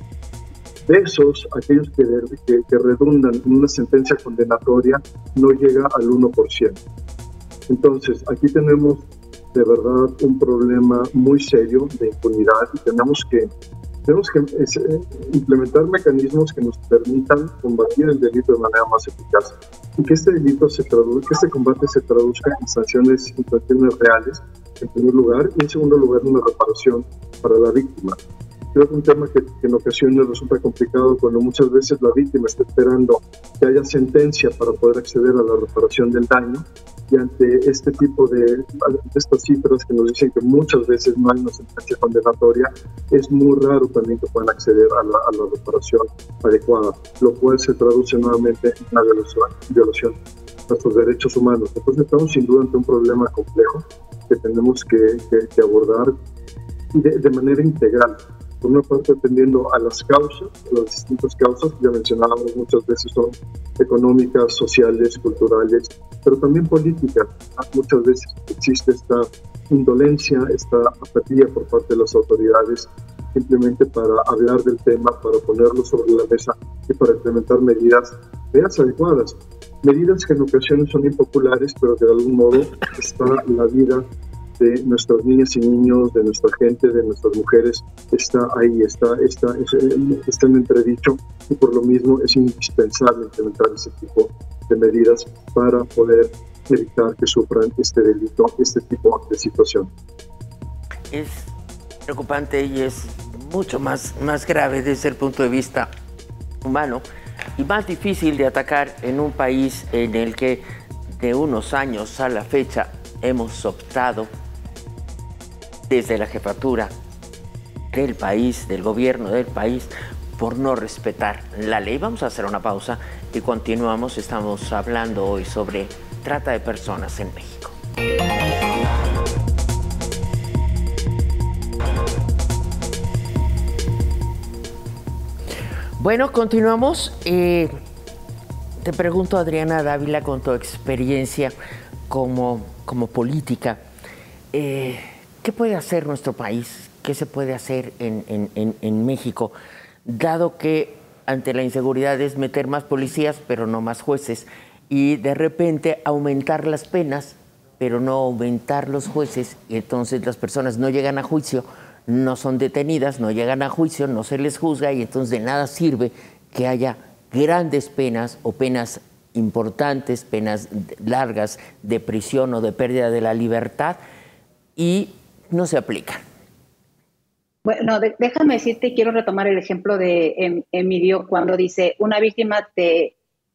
De esos, aquellos que, que, que redundan en una sentencia condenatoria no llega al uno por ciento. Entonces, aquí tenemos de verdad un problema muy serio de impunidad y tenemos que Tenemos que es, eh, implementar mecanismos que nos permitan combatir el delito de manera más eficaz y que este delito se traduzca, que este combate se traduzca en sanciones, en sanciones reales, en primer lugar, y en segundo lugar, una reparación para la víctima. Creo que un tema que, que en ocasiones resulta complicado cuando muchas veces la víctima está esperando que haya sentencia para poder acceder a la reparación del daño, y ante este tipo de, de estas cifras que nos dicen que muchas veces no hay una sentencia condenatoria, es muy raro también que puedan acceder a la, a la reparación adecuada, lo cual se traduce nuevamente en una violación, violación de nuestros derechos humanos. Entonces estamos sin duda ante un problema complejo que tenemos que, que, que abordar de, de manera integral. Por una parte, atendiendo a las causas, a las distintas causas, ya mencionábamos muchas veces son económicas, sociales, culturales, pero también políticas. Muchas veces existe esta indolencia, esta apatía por parte de las autoridades simplemente para hablar del tema, para ponerlo sobre la mesa y para implementar medidas, medidas adecuadas. Medidas que en ocasiones son impopulares, pero que de algún modo está la vida de nuestras niñas y niños, de nuestra gente, de nuestras mujeres, está ahí, está, está, está en entredicho, y por lo mismo es indispensable implementar ese tipo de medidas para poder evitar que sufran este delito, este tipo de situación.
Es preocupante y es mucho más, más grave desde el punto de vista humano y más difícil de atacar en un país en el que de unos años a la fecha hemos optado desde la jefatura del país, del gobierno del país, por no respetar la ley. Vamos a hacer una pausa y continuamos. Estamos hablando hoy sobre trata de personas en México. Bueno, continuamos. Eh, te pregunto, Adriana Dávila, con tu experiencia como, como política, eh, ¿qué puede hacer nuestro país? ¿Qué se puede hacer en, en, en, en México? Dado que ante la inseguridad es meter más policías, pero no más jueces, y de repente aumentar las penas, pero no aumentar los jueces, y entonces las personas no llegan a juicio, no son detenidas, no llegan a juicio, no se les juzga, y entonces de nada sirve que haya grandes penas o penas importantes, penas largas de prisión o de pérdida de la libertad, y no se aplican.
Bueno, de, déjame decirte, quiero retomar el ejemplo de em, Emilio cuando dice, una víctima te,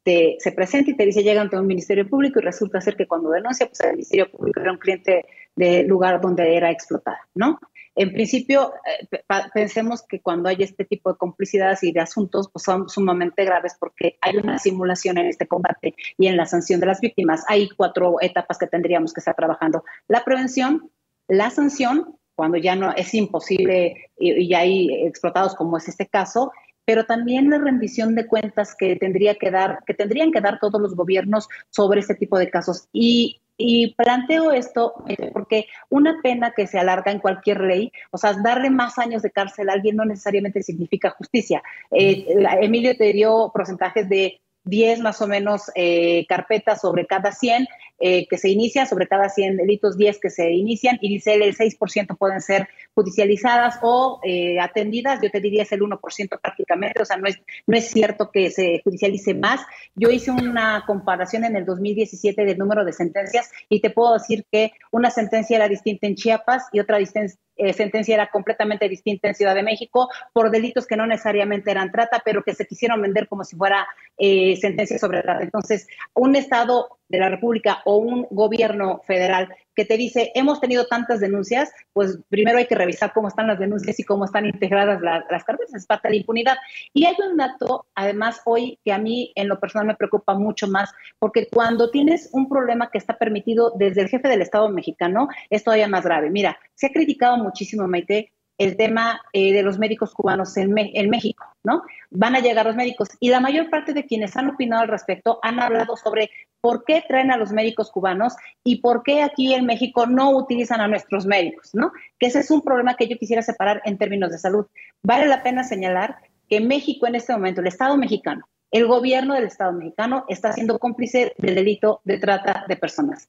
te, se presenta y te dice, llega ante un ministerio público y resulta ser que cuando denuncia, pues el ministerio público era un cliente del lugar donde era explotada, ¿no? En principio, eh, pensemos que cuando hay este tipo de complicidades y de asuntos, pues son sumamente graves porque hay una simulación en este combate y en la sanción de las víctimas. Hay cuatro etapas que tendríamos que estar trabajando. La prevención, la sanción, cuando ya no es imposible y, y hay explotados como es este caso, pero también la rendición de cuentas que tendría que dar, que tendrían que dar todos los gobiernos sobre este tipo de casos. Y Y planteo esto porque una pena que se alarga en cualquier ley, o sea, darle más años de cárcel a alguien no necesariamente significa justicia. Eh, Emilio te dio porcentajes de diez más o menos eh, carpetas sobre cada cien eh, que se inician, sobre cada cien delitos, diez que se inician, y dice el seis por ciento pueden ser judicializadas o eh, atendidas. Yo te diría es el uno por ciento prácticamente, o sea, no es, no es cierto que se judicialice más. Yo hice una comparación en el dos mil diecisiete del número de sentencias y te puedo decir que una sentencia era distinta en Chiapas y otra distinta Eh, sentencia era completamente distinta en Ciudad de México por delitos que no necesariamente eran trata, pero que se quisieron vender como si fuera eh, sentencia sobre trata. Entonces, un Estado de la República o un gobierno federal que te dice, hemos tenido tantas denuncias, pues primero hay que revisar cómo están las denuncias y cómo están integradas la, las carpetas, es parte de la impunidad. Y hay un dato, además, hoy que a mí en lo personal me preocupa mucho más, porque cuando tienes un problema que está permitido desde el jefe del Estado mexicano, es todavía más grave. Mira, se ha criticado muchísimo, Maite, el tema eh, de los médicos cubanos en, Me- en México, ¿no? Van a llegar los médicos y la mayor parte de quienes han opinado al respecto han hablado sobre por qué traen a los médicos cubanos y por qué aquí en México no utilizan a nuestros médicos, ¿no? Que ese es un problema que yo quisiera separar en términos de salud. Vale la pena señalar que México en este momento, el Estado mexicano, el gobierno del Estado mexicano está siendo cómplice del delito de trata de personas.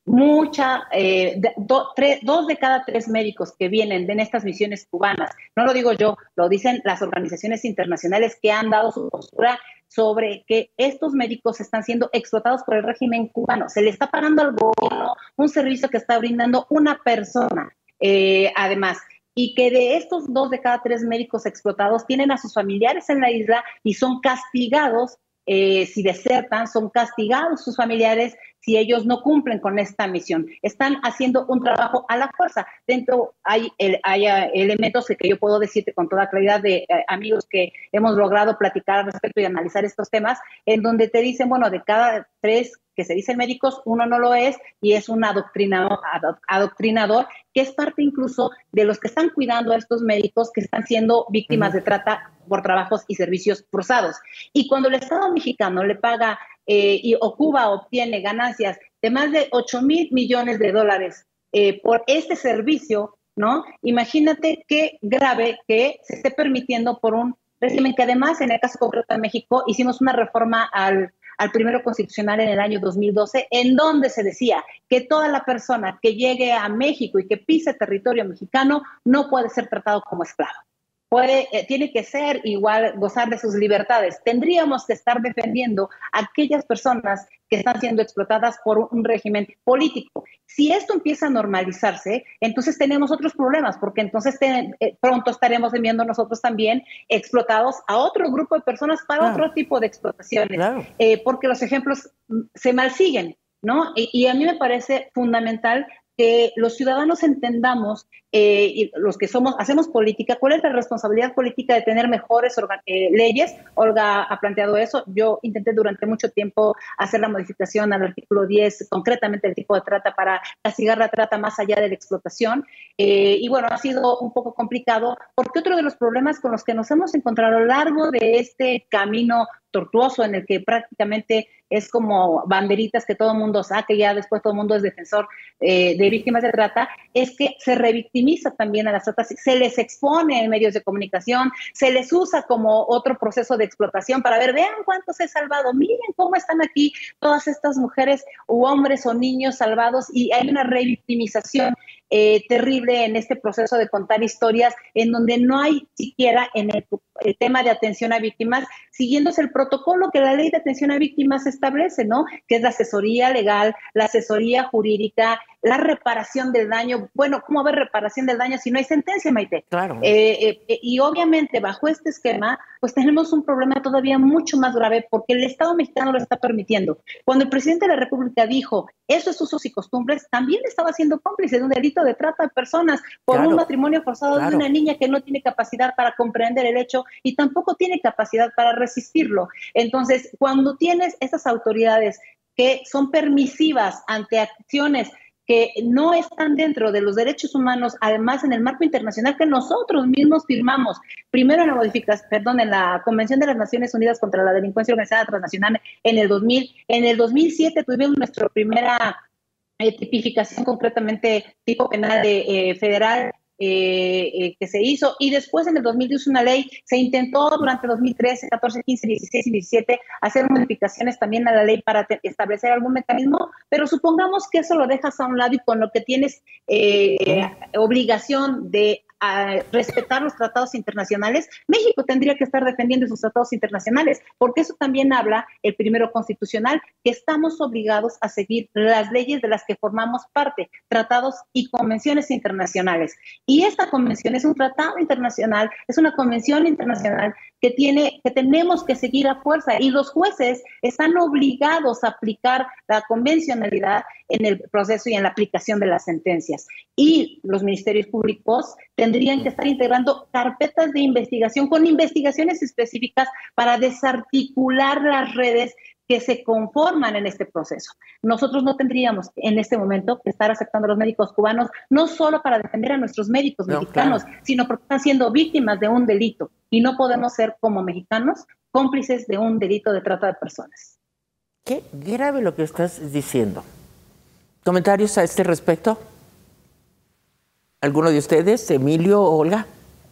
Mucha, eh, de, do, tre, dos de cada tres médicos que vienen de estas misiones cubanas, no lo digo yo, lo dicen las organizaciones internacionales que han dado su postura sobre que estos médicos están siendo explotados por el régimen cubano. Se le está pagando al gobierno un servicio que está brindando una persona, eh, además, y que de estos dos de cada tres médicos explotados tienen a sus familiares en la isla y son castigados eh, si desertan, son castigados sus familiares si ellos no cumplen con esta misión. Están haciendo un trabajo a la fuerza. Dentro hay, el, hay elementos que, que yo puedo decirte con toda claridad de eh, amigos que hemos logrado platicar al respecto y analizar estos temas, en donde te dicen, bueno, de cada tres que se dicen médicos, uno no lo es y es un adoctrinador, adoctrinador que es parte incluso de los que están cuidando a estos médicos que están siendo víctimas uh-huh. de trata por trabajos y servicios forzados. Y cuando el Estado mexicano le paga eh, y o Cuba obtiene ganancias de más de ocho mil millones de dólares eh, por este servicio, ¿no? Imagínate qué grave que se esté permitiendo por un régimen que además, en el caso concreto de México, hicimos una reforma al al primero constitucional en el año dos mil doce, en donde se decía que toda la persona que llegue a México y que pise territorio mexicano no puede ser tratado como esclavo. Puede, eh, tiene que ser igual, gozar de sus libertades. Tendríamos que estar defendiendo a aquellas personas que están siendo explotadas por un régimen político. Si esto empieza a normalizarse, entonces tenemos otros problemas, porque entonces te, eh, pronto estaremos enviando nosotros también explotados a otro grupo de personas para claro. otro tipo de explotaciones, claro. eh, porque los ejemplos se malsiguen, ¿no? Y, y a mí me parece fundamental que los ciudadanos entendamos, eh, y los que somos, hacemos política, cuál es la responsabilidad política de tener mejores eh, leyes. Olga ha planteado eso. Yo intenté durante mucho tiempo hacer la modificación al artículo diez, concretamente el tipo de trata, para castigar la trata más allá de la explotación. Eh, y bueno, ha sido un poco complicado, porque otro de los problemas con los que nos hemos encontrado a lo largo de este camino tortuoso en el que prácticamente es como banderitas que todo el mundo saque, ya después todo el mundo es defensor eh, de víctimas de trata, es que se revictimiza también a las tratas, se les expone en medios de comunicación, se les usa como otro proceso de explotación para ver, vean cuántos he salvado, miren cómo están aquí todas estas mujeres u hombres o niños salvados, y hay una revictimización. eh, terrible en este proceso de contar historias, en donde no hay siquiera en el, el tema de atención a víctimas, siguiéndose el protocolo que la ley de atención a víctimas establece, ¿no? Que es la asesoría legal, la asesoría jurídica, la reparación del daño. Bueno, ¿cómo haber reparación del daño si no hay sentencia, Maite?
Claro.
Eh, eh, y obviamente bajo este esquema, pues tenemos un problema todavía mucho más grave porque el Estado mexicano lo está permitiendo. Cuando el presidente de la República dijo, eso es usos y costumbres, también estaba siendo cómplice de un delito de trata de personas por
claro,
un matrimonio forzado
claro.
de una niña que no tiene capacidad para comprender el hecho y tampoco tiene capacidad para resistirlo. Entonces, cuando tienes esas autoridades que son permisivas ante acciones que no están dentro de los derechos humanos, además en el marco internacional que nosotros mismos firmamos, primero en la modificación, perdón, en la Convención de las Naciones Unidas contra la Delincuencia Organizada Transnacional en el dos mil, en el dos mil siete tuvimos nuestra primera eh, tipificación concretamente tipo penal de, eh, federal, Eh, eh, que se hizo, y después en el dos mil diez una ley, se intentó durante dos mil trece, catorce, quince, dieciséis y diecisiete hacer modificaciones también a la ley para establecer algún mecanismo, pero supongamos que eso lo dejas a un lado y con lo que tienes eh, eh, obligación de a respetar los tratados internacionales, México tendría que estar defendiendo sus tratados internacionales, porque eso también habla el primero constitucional, que estamos obligados a seguir las leyes de las que formamos parte, tratados y convenciones internacionales. Y esta convención es un tratado internacional, es una convención internacional que tiene, que tenemos que seguir a fuerza, y los jueces están obligados a aplicar la convencionalidad en el proceso y en la aplicación de las sentencias. Y los ministerios públicos tendrían que estar integrando carpetas de investigación con investigaciones específicas para desarticular las redes que se conforman en este proceso. Nosotros no tendríamos en este momento que estar aceptando a los médicos cubanos, no solo para defender a nuestros médicos no, mexicanos, claro, sino porque están siendo víctimas de un delito, y no podemos ser como mexicanos cómplices de un delito de trata de personas.
Qué grave lo que estás diciendo. ¿Comentarios a este respecto? ¿Alguno de ustedes, Emilio o Olga?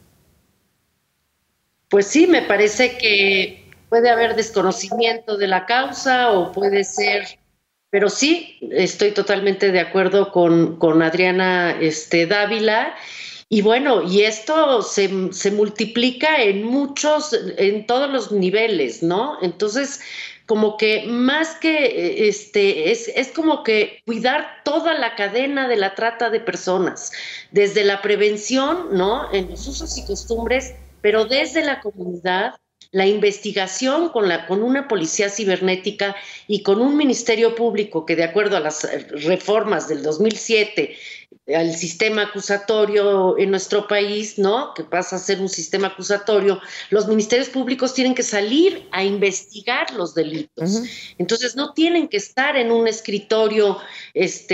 Pues sí, me parece que puede haber desconocimiento de la causa o puede ser, pero sí, estoy totalmente de acuerdo con, con Adriana este, Dávila. Y bueno, y esto se, se multiplica en muchos, en todos los niveles, ¿no? Entonces, como que más que, este, es, es como que cuidar toda la cadena de la trata de personas, desde la prevención, ¿no? En los usos y costumbres, pero desde la comunidad, la investigación con, la, con una policía cibernética y con un ministerio público que, de acuerdo a las reformas del dos mil siete, al sistema acusatorio en nuestro país, ¿no? Que pasa a ser un sistema acusatorio, los ministerios públicos tienen que salir a investigar los delitos. Uh-huh. Entonces no tienen que estar en un escritorio este,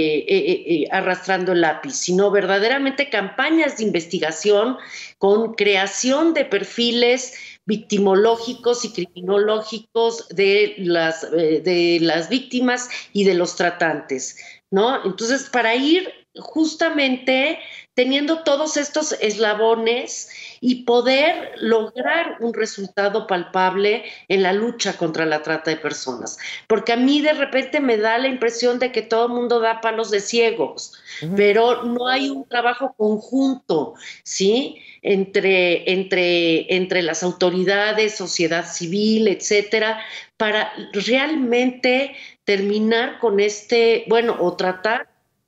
eh, eh, arrastrando el lápiz, sino verdaderamente campañas de investigación con creación de perfiles victimológicos y criminológicos de las, eh, de las víctimas y de los tratantes, ¿no? Entonces, para ir justamente teniendo todos estos eslabones y poder lograr un resultado palpable en la lucha contra la trata de personas. Porque a mí de repente me da la impresión de que todo el mundo da palos de ciegos, uh-huh. pero no hay un trabajo conjunto, ¿sí? Entre, entre, entre las autoridades, sociedad civil, etcétera, para realmente terminar con este, bueno, o tratar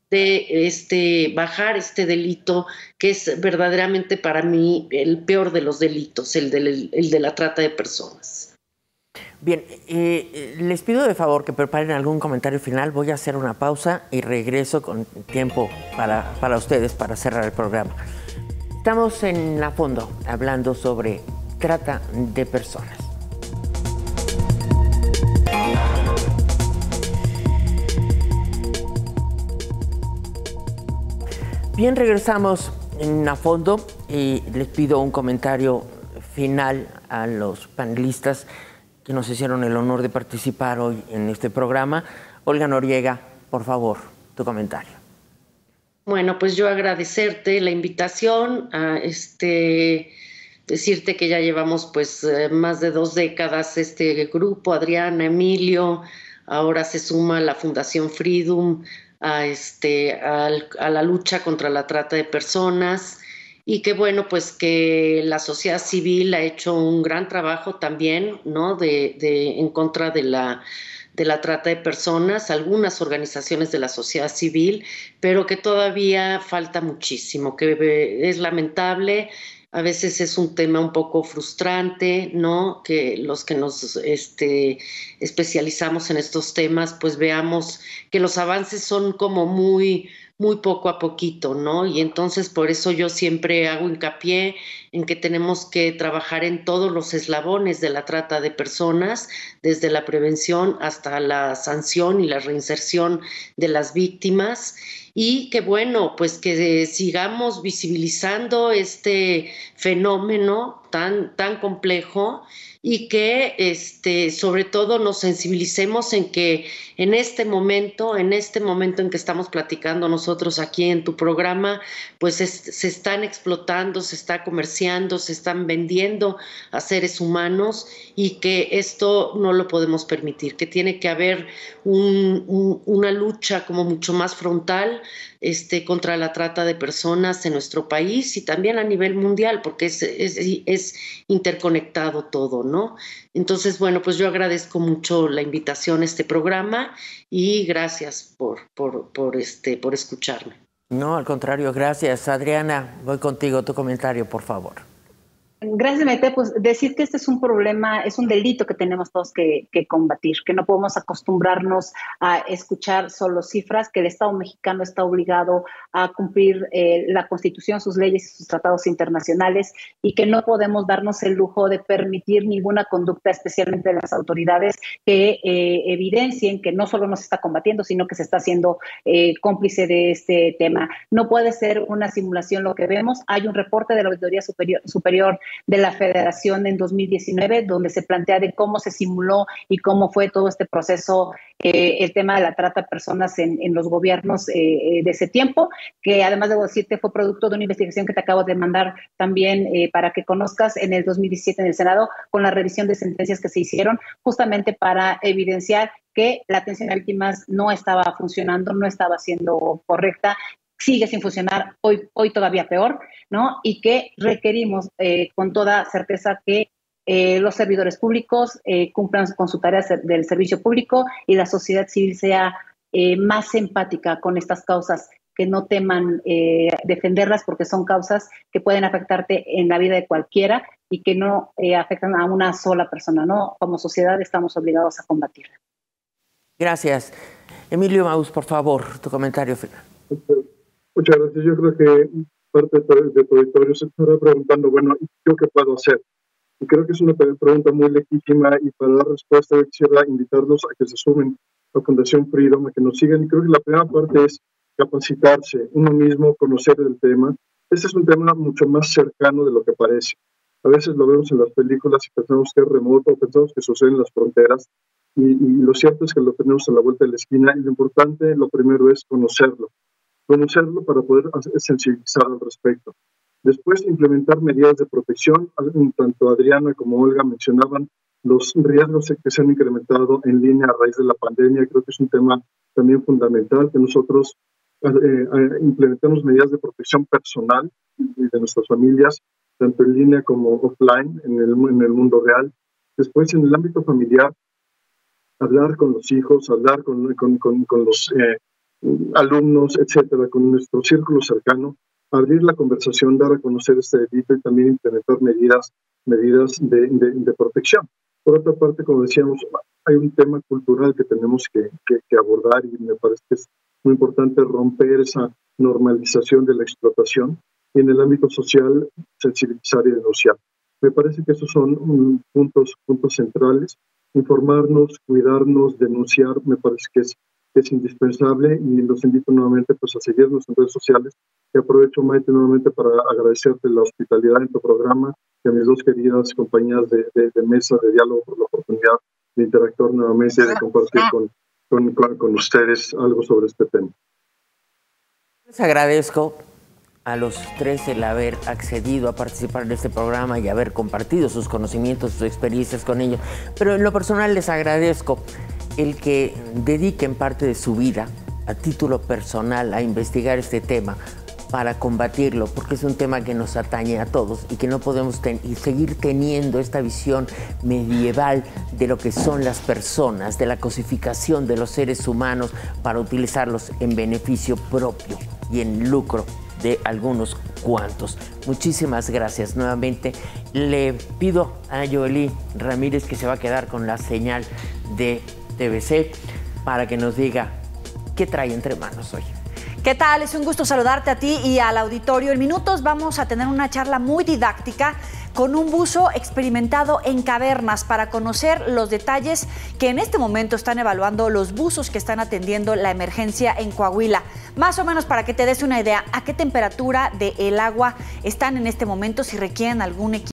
de este, bajar este delito que es verdaderamente para mí el peor de los delitos, el de, el de la trata de personas.
Bien, eh, les pido de favor que preparen algún comentario final. Voy a hacer una pausa y regreso con tiempo para, para ustedes para cerrar el programa. Estamos en A Fondo hablando sobre trata de personas. Bien, regresamos en A Fondo y les pido un comentario final a los panelistas que nos hicieron el honor de participar hoy en este programa. Olga Noriega, por favor, tu comentario.
Bueno, pues yo agradecerte la invitación, a este, decirte que ya llevamos pues más de dos décadas este grupo, Adriana, Emilio, ahora se suma la Fundación Freedom a, este, a, a la lucha contra la trata de personas, y que bueno, pues que la sociedad civil ha hecho un gran trabajo también, ¿no? De, de, en contra de la, de la trata de personas, algunas organizaciones de la sociedad civil, pero que todavía falta muchísimo, que es lamentable. A veces es un tema un poco frustrante, ¿no? Que los que nos este, especializamos en estos temas, pues veamos que los avances son como muy, muy poco a poquito, ¿no? Y entonces por eso yo siempre hago hincapié en que tenemos que trabajar en todos los eslabones de la trata de personas, desde la prevención hasta la sanción y la reinserción de las víctimas. Y que bueno, pues que sigamos visibilizando este fenómeno tan, tan complejo, y que este, sobre todo nos sensibilicemos en que en este momento, en este momento en que estamos platicando nosotros aquí en tu programa, pues es, se están explotando, se está comerciando, se están vendiendo a seres humanos, y que esto no lo podemos permitir, que tiene que haber un, un, una lucha como mucho más frontal este, contra la trata de personas en nuestro país y también a nivel mundial, porque es, es, es interconectado todo, ¿no? Entonces, bueno, pues yo agradezco mucho la invitación a este programa y gracias por, por, por, este, por escucharme.
No, al contrario, gracias. Adriana, voy contigo, tu comentario, por favor.
Gracias, Maite. Pues decir que este es un problema, es un delito que tenemos todos que, que combatir, que no podemos acostumbrarnos a escuchar solo cifras, que el Estado mexicano está obligado a cumplir eh, la Constitución, sus leyes y sus tratados internacionales, y que no podemos darnos el lujo de permitir ninguna conducta, especialmente de las autoridades, que eh, evidencien que no solo nos está combatiendo, sino que se está haciendo eh, cómplice de este tema. No puede ser una simulación lo que vemos. Hay un reporte de la Auditoría Superior, Superior de la Federación en dos mil diecinueve, donde se plantea de cómo se simuló y cómo fue todo este proceso, eh, el tema de la trata de personas en, en los gobiernos eh, de ese tiempo, que además debo decirte fue producto de una investigación que te acabo de mandar también eh, para que conozcas en el dos mil diecisiete en el Senado, con la revisión de sentencias que se hicieron justamente para evidenciar que la atención a víctimas no estaba funcionando, no estaba siendo correcta, sigue sin funcionar, hoy, hoy todavía peor, ¿no? Y que requerimos eh, con toda certeza que eh, los servidores públicos eh, cumplan con su tarea del servicio público y la sociedad civil sea eh, más empática con estas causas, que no teman eh, defenderlas, porque son causas que pueden afectarte en la vida de cualquiera y que no eh, afectan a una sola persona, ¿no? Como sociedad estamos obligados a combatirla.
Gracias. Emilio Maús, por favor, tu comentario final.
Muchas gracias. Yo creo que parte de tu auditorio se estará preguntando, bueno, ¿yo qué puedo hacer? Y creo que es una pregunta muy legítima, y para dar respuesta yo quisiera invitarlos a que se sumen a Fundación Freedom, a que nos sigan. Y creo que la primera parte es capacitarse, uno mismo, conocer el tema. Este es un tema mucho más cercano de lo que parece. A veces lo vemos en las películas y pensamos que es remoto, pensamos que sucede en las fronteras, y, y lo cierto es que lo tenemos a la vuelta de la esquina, y lo importante, lo primero es conocerlo. conocerlo para poder sensibilizar al respecto. Después, implementar medidas de protección. Tanto Adriana como Olga mencionaban los riesgos que se han incrementado en línea a raíz de la pandemia. Creo que es un tema también fundamental, que nosotros eh, eh, implementemos medidas de protección personal y de nuestras familias, tanto en línea como offline, en el, en el mundo real. Después, en el ámbito familiar, hablar con los hijos, hablar con, con, con, con los eh, alumnos, etcétera, con nuestro círculo cercano, abrir la conversación, dar a conocer este delito y también implementar medidas, medidas de, de, de protección. Por otra parte, como decíamos, hay un tema cultural que tenemos que, que, que abordar, y me parece que es muy importante romper esa normalización de la explotación, y en el ámbito social sensibilizar y denunciar. Me parece que esos son um, puntos, puntos centrales. Informarnos, cuidarnos, denunciar, me parece que es es indispensable, y los invito nuevamente pues, a seguirnos en redes sociales. Y aprovecho, Maite, nuevamente para agradecerte la hospitalidad en tu programa, y a mis dos queridas compañías de, de, de mesa de diálogo por la oportunidad de interactuar nuevamente y de compartir con, con, con, con ustedes algo sobre este tema.
Les agradezco a los tres el haber accedido a participar en este programa y haber compartido sus conocimientos, sus experiencias con ellos. Pero en lo personal les agradezco el que dediquen parte de su vida a título personal a investigar este tema para combatirlo, porque es un tema que nos atañe a todos y que no podemos ten- y seguir teniendo esta visión medieval de lo que son las personas, de la cosificación de los seres humanos para utilizarlos en beneficio propio y en lucro de algunos cuantos. Muchísimas gracias. Nuevamente le pido a Joely Ramírez, que se va a quedar con la señal de T V C, para que nos diga qué trae entre manos hoy.
¿Qué tal? Es un gusto saludarte a ti y al auditorio. En minutos vamos a tener una charla muy didáctica con un buzo experimentado en cavernas para conocer los detalles que en este momento están evaluando los buzos que están atendiendo la emergencia en Coahuila. Más o menos para que te des una idea a qué temperatura del agua están en este momento, si requieren algún equipo